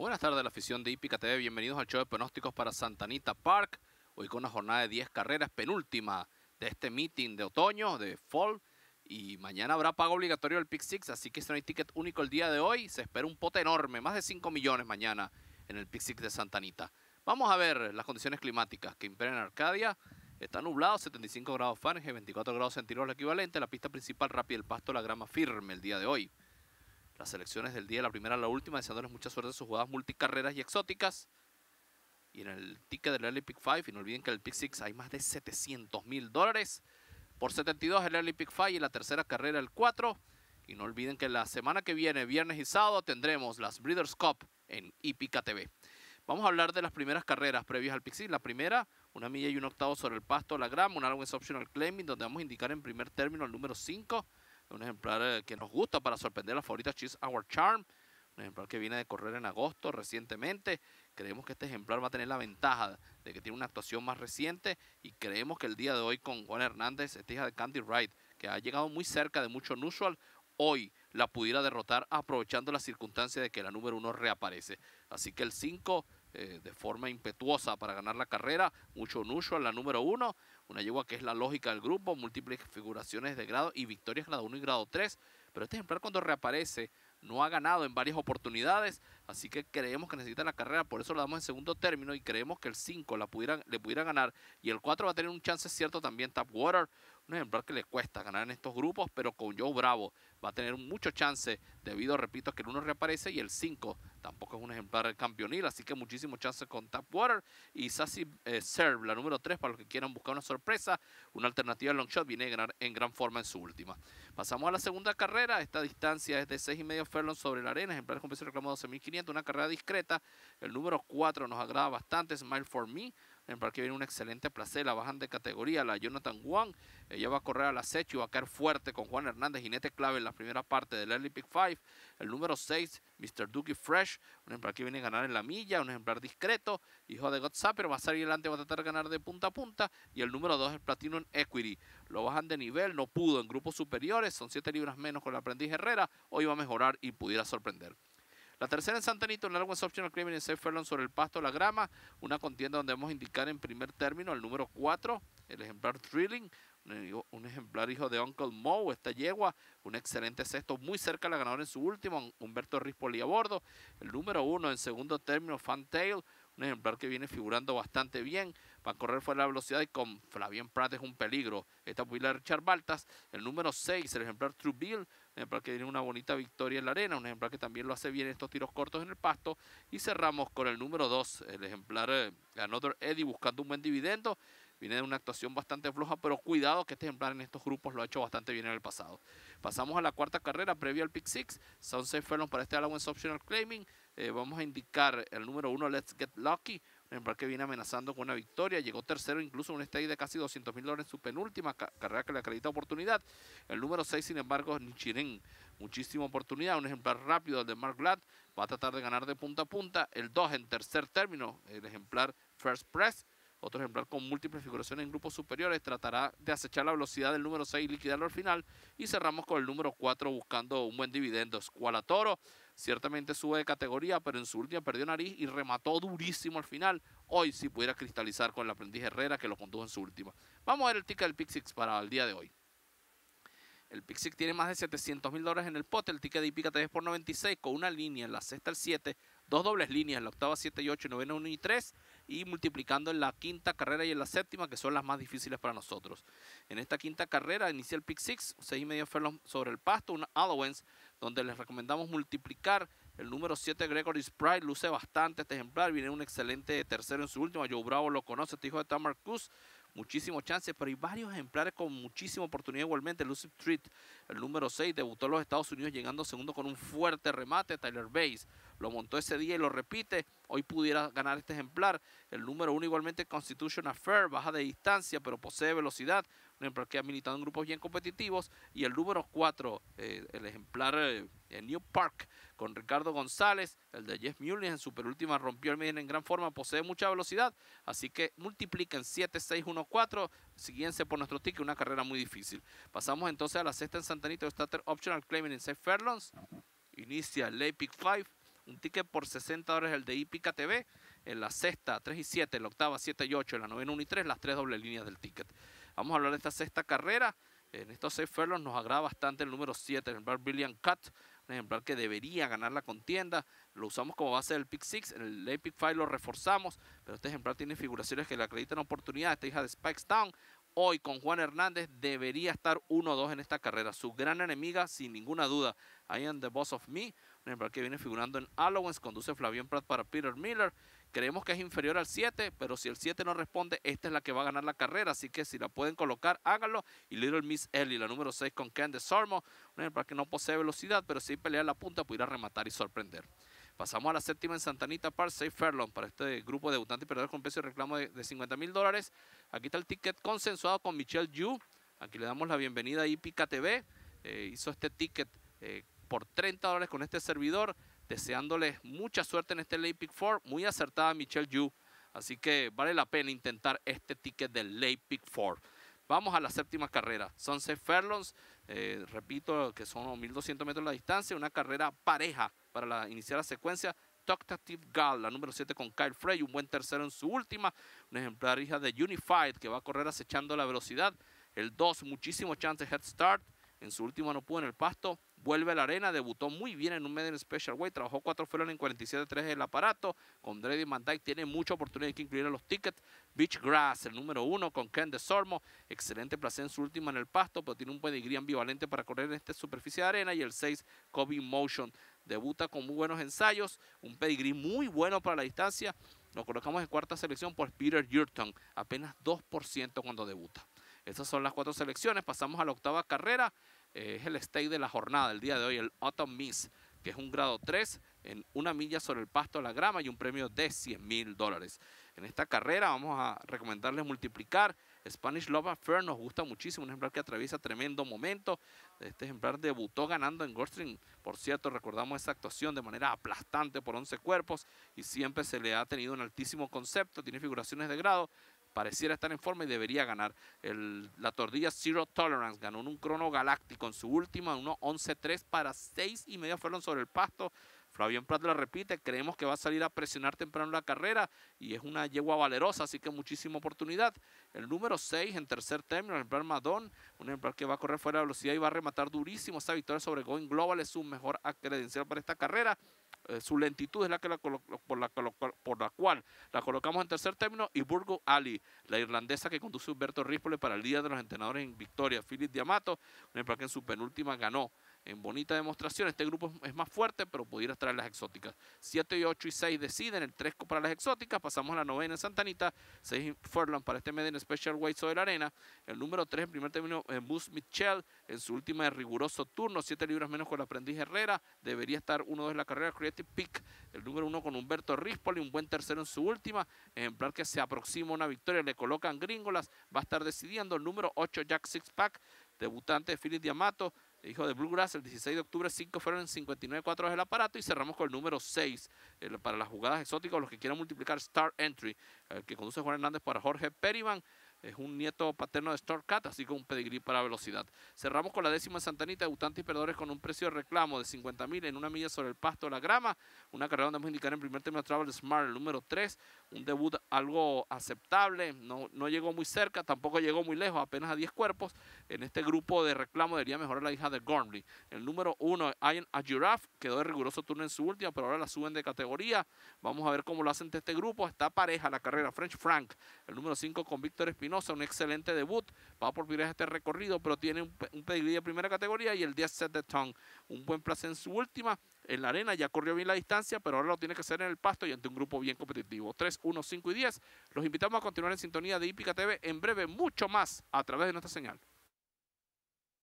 Buenas tardes, la afición de Hípica TV. Bienvenidos al show de pronósticos para Santa Anita Park. Hoy con una jornada de 10 carreras, penúltima de este meeting de otoño, de fall. Y mañana habrá pago obligatorio del Pick Six, así que si no hay ticket único el día de hoy, se espera un pote enorme, más de 5 millones mañana en el Pick Six de Santa Anita. Vamos a ver las condiciones climáticas que imperan en Arcadia. Está nublado, 75 grados Fahrenheit, 24 grados centígrados el equivalente. La pista principal rápida, el pasto, la grama firme el día de hoy. Las selecciones del día, la primera a la última, deseándoles mucha suerte en sus jugadas multicarreras y exóticas. Y en el ticket del Early Pick 5, y no olviden que en el Pick 6 hay más de $700,000. Por 72 el Early Pick 5 y la tercera carrera el 4. Y no olviden que la semana que viene, viernes y sábado, tendremos las Breeders' Cup en Hípica TV. Vamos a hablar de las primeras carreras previas al Pick 6. La primera, 1 milla y 1 octavo sobre el pasto, la grama, un Allowance Optional Claiming, donde vamos a indicar en primer término el número 5. Un ejemplar que nos gusta para sorprender a la favorita She's Our Charm. Un ejemplar que viene de correr en agosto recientemente. Creemos que este ejemplar va a tener la ventaja de que tiene una actuación más reciente. Y creemos que el día de hoy con Juan Hernández, esta hija de Candy Wright, que ha llegado muy cerca de mucho unusual, hoy la pudiera derrotar aprovechando la circunstancia de que la número 1 reaparece. Así que el 5 de forma impetuosa para ganar la carrera, mucho unusual la número 1. Una yegua que es la lógica del grupo, múltiples figuraciones de grado y victorias grado 1 y grado 3. Pero este ejemplar cuando reaparece no ha ganado en varias oportunidades, así que creemos que necesita la carrera, por eso la damos en segundo término y creemos que el 5 le pudiera ganar y el 4 va a tener un chance cierto también Tapwater, un ejemplar que le cuesta ganar en estos grupos, pero con Joe Bravo va a tener mucho chance debido, repito, a que el 1 reaparece y el 5 tampoco es un ejemplar campeonil, así que muchísimo chance con Tapwater. Y Sassy Serve, la número 3, para los que quieran buscar una sorpresa, una alternativa al long shot, viene a ganar en gran forma en su última. Pasamos a la segunda carrera, esta distancia es de 6,5 furlongs sobre la arena, ejemplares con precio reclamo 12,500, una carrera discreta. El número 4 nos agrada bastante, Smile for Me, ejemplar que viene un excelente placer, la bajan de categoría, la Jonathan Wang. Ella va a correr al acecho y va a caer fuerte con Juan Hernández, jinete clave en la primera parte del Early Pick 5. El número 6, Mr. Dookie Fresh, un ejemplar que viene a ganar en la milla, un ejemplar discreto, hijo de Godsaper, va a salir adelante, va a tratar de ganar de punta a punta. Y el número 2, el Platinum Equity, lo bajan de nivel, no pudo en grupos superiores, son 7 libras menos con el aprendiz Herrera, hoy va a mejorar y pudiera sorprender. La tercera en Santa Anita, un Allowance Optional Claiming en 6 furlongs sobre el pasto, la grama, una contienda donde vamos a indicar en primer término el número 4, el ejemplar Thrilling, un ejemplar hijo de Uncle Mo, esta yegua, un excelente sexto, muy cerca de la ganadora en su último, Humberto Rispoli a bordo. El número 1 en segundo término, Fantail, un ejemplar que viene figurando bastante bien, va a correr fuera de la velocidad y con Flavien Prat es un peligro. Esta pupila de Richard Baltas. El número 6, el ejemplar True Bill, un ejemplar que tiene una bonita victoria en la arena, un ejemplar que también lo hace bien en estos tiros cortos en el pasto. Y cerramos con el número 2, el ejemplar Another Eddie, buscando un buen dividendo. Viene de una actuación bastante floja, pero cuidado que este ejemplar en estos grupos lo ha hecho bastante bien en el pasado. Pasamos a la cuarta carrera, previa al Pick 6. Son 6 furlongs para este Allowance Optional Claiming. Vamos a indicar el número 1, Let's Get Lucky, un ejemplar que viene amenazando con una victoria. Llegó tercero incluso en un stake de casi $200,000 en su penúltima carrera que le acredita oportunidad. El número 6, sin embargo, es Nichiren. Muchísima oportunidad, un ejemplar rápido de Mark Glad. Va a tratar de ganar de punta a punta. El 2 en tercer término, el ejemplar First Press. Otro ejemplar con múltiples figuraciones en grupos superiores, tratará de acechar la velocidad del número 6 y liquidarlo al final. Y cerramos con el número 4 buscando un buen dividendo. Squala Toro, ciertamente sube de categoría, pero en su última perdió nariz y remató durísimo al final. Hoy sí pudiera cristalizar con el aprendiz Herrera que lo condujo en su última. Vamos a ver el ticket del Pick 6 para el día de hoy. El Pick 6 tiene más de $700,000 en el pote. El ticket de Hípica TV es por 96 con una línea en la sexta al 7. Dos dobles líneas, en la octava 7 y 8, novena 1 y 3, y multiplicando en la quinta carrera y en la séptima, que son las más difíciles para nosotros. En esta quinta carrera inicia el Pick 6, 6,5 furlongs sobre el pasto, una allowance, donde les recomendamos multiplicar. El número 7, Gregory Sprite, luce bastante este ejemplar, viene un excelente tercero en su última. Joe Bravo lo conoce, este hijo de Tamar Cruz. Muchísimos chances, pero hay varios ejemplares con muchísima oportunidad igualmente. Lucid Street, el número 6, debutó en los Estados Unidos llegando segundo con un fuerte remate. Tyler Bass lo montó ese día y lo repite. Hoy pudiera ganar este ejemplar. El número 1 igualmente Constitution Affair, baja de distancia, pero posee velocidad. Un ejemplar que ha militado en grupos bien competitivos. Y el número 4, el ejemplar New Park, con Ricardo González, el de Jeff Mullins en su penúltima rompió el medio en gran forma, posee mucha velocidad, así que multipliquen 7, 6, 1, 4, síguense por nuestro ticket, una carrera muy difícil. Pasamos entonces a la sexta en Santa Anita, Starter Optional Claiming en 6 furlongs, inicia el Late Pick 5, Un ticket por $60 el de Hípica TV. En la sexta, 3 y 7, en la octava, 7 y 8, en la novena, 1 y 3, las 3 dobles líneas del ticket. Vamos a hablar de esta sexta carrera. En estos 6 furlongs nos agrada bastante el número 7, el ejemplar Brilliant Cut, un ejemplar que debería ganar la contienda. Lo usamos como base del Pick 6, en el late Pick 5 lo reforzamos, pero este ejemplar tiene figuraciones que le acreditan oportunidad. Esta hija de Spikes Town, hoy con Juan Hernández, debería estar 1-2 en esta carrera. Su gran enemiga, sin ninguna duda, I Am the Boss of Me, un ejemplar que viene figurando en Allowance, conduce Flavien Prat para Peter Miller. Creemos que es inferior al 7, pero si el 7 no responde, esta es la que va a ganar la carrera. Así que si la pueden colocar, háganlo. Y Little Miss Ellie, la número 6 con Candace Sormo, un ejemplar que no posee velocidad, pero si pelea la punta, pudiera rematar y sorprender. Pasamos a la séptima en Santanita Park, 6 furlong para este grupo de debutantes y perdedores con precio de reclamo de $50,000. Aquí está el ticket consensuado con Michelle Yu. Aquí le damos la bienvenida a Hípica TV. Hizo este ticket por $30 con este servidor, deseándoles mucha suerte en este late pick 4, muy acertada Michelle Yu, así que vale la pena intentar este ticket del late pick 4. Vamos a la séptima carrera, son 6 furlongs, repito que son 1200 metros la distancia, una carrera pareja para iniciar la secuencia. Toctative Gal, la número 7 con Kyle Frey, un buen tercero en su última, un ejemplar hija de Unified que va a correr acechando la velocidad. El 2, muchísimo chance Head Start, en su última no pudo en el pasto, vuelve a la arena, debutó muy bien en un Medium Special Weight, trabajó 4 furlongs en 47.3 el aparato, con Dreddy Van Dyke tiene mucha oportunidad de incluir en los tickets. Beach Grass, el número 1 con Ken DeSormo, excelente placer en su última en el pasto, pero tiene un pedigrí ambivalente para correr en esta superficie de arena. Y el 6, Kobe Motion, debuta con muy buenos ensayos, un pedigrí muy bueno para la distancia. Lo colocamos en cuarta selección por Peter Yurton, apenas 2% cuando debuta. Estas son las 4 selecciones. Pasamos a la octava carrera. Es el stake de la jornada del día de hoy, el Autumn Miss, que es un grado 3 en 1 milla sobre el pasto a la grama y un premio de $100,000. En esta carrera vamos a recomendarles multiplicar. Spanish Love Affair nos gusta muchísimo, un ejemplar que atraviesa tremendo momento. Este ejemplar debutó ganando en Goldstream, por cierto, recordamos esa actuación de manera aplastante por 11 cuerpos y siempre se le ha tenido un altísimo concepto, tiene figuraciones de grado. Pareciera estar en forma y debería ganar. La tordilla Zero Tolerance ganó en un crono galáctico en su última, 1:11.3 para 6.5 fueron sobre el pasto. Flavien Prat la repite, creemos que va a salir a presionar temprano la carrera y es una yegua valerosa, así que muchísima oportunidad. El número 6 en tercer término, el ejemplar Madon, un ejemplar que va a correr fuera de velocidad y va a rematar durísimo. Esta victoria sobre Going Global es su mejor credencial para esta carrera. Su lentitud es la que por la cual la colocamos en tercer término. Y Burgo Ali, la irlandesa que conduce Humberto Rispoli para el líder de los entrenadores en victoria, Philip D'Amato, un ejemplar que en su penúltima ganó en bonita demostración. Este grupo es más fuerte, pero pudiera traer las exóticas. 7, y 8 y 6 deciden, el 3 para las exóticas. Pasamos a la novena en Santanita, 6 furlong para este Medium Special Weight sobre la arena. El número 3 en primer término, Bus Mitchell, en su última de riguroso turno, 7 libras menos con el aprendiz Herrera. Debería estar 1-2 en la carrera. Creative Pick, el número 1 con Humberto Rispoli, un buen tercero en su última. Ejemplar que se aproxima a una victoria, le colocan gringolas, va a estar decidiendo. El número 8, Jack Sixpack, debutante de Philip D'Amato, hijo de Bluegrass, el 16 de octubre, 5 fueron en 59.4 el aparato. Y cerramos con el número 6 para las jugadas exóticas, los que quieran multiplicar, Star Entry, el que conduce Juan Hernández para Jorge Periman. Es un nieto paterno de Stormcat, así como un pedigrí para velocidad. Cerramos con la décima en Santanita, debutantes y perdedores con un precio de reclamo de $50,000 en 1 milla sobre el pasto de la grama. Una carrera donde vamos a indicar en primer término Travel Smart, el número 3. Un debut algo aceptable, no llegó muy cerca, tampoco llegó muy lejos, apenas a 10 cuerpos. En este grupo de reclamo debería mejorar la hija de Gormley. El número 1, Ian A Giraffe, quedó de riguroso turno en su última, pero ahora la suben de categoría. Vamos a ver cómo lo hacen de este grupo. Está pareja la carrera. French Frank, el número 5 con Víctor Espinosa, un excelente debut. Va por primera vez este recorrido, pero tiene un pedigrí de primera categoría. Y el 10 Set the Tongue, un buen placer en su última. En la arena ya corrió bien la distancia, pero ahora lo tiene que hacer en el pasto y ante un grupo bien competitivo. 3, 1, 5 y 10. Los invitamos a continuar en sintonía de Hípica TV. En breve, mucho más a través de nuestra señal.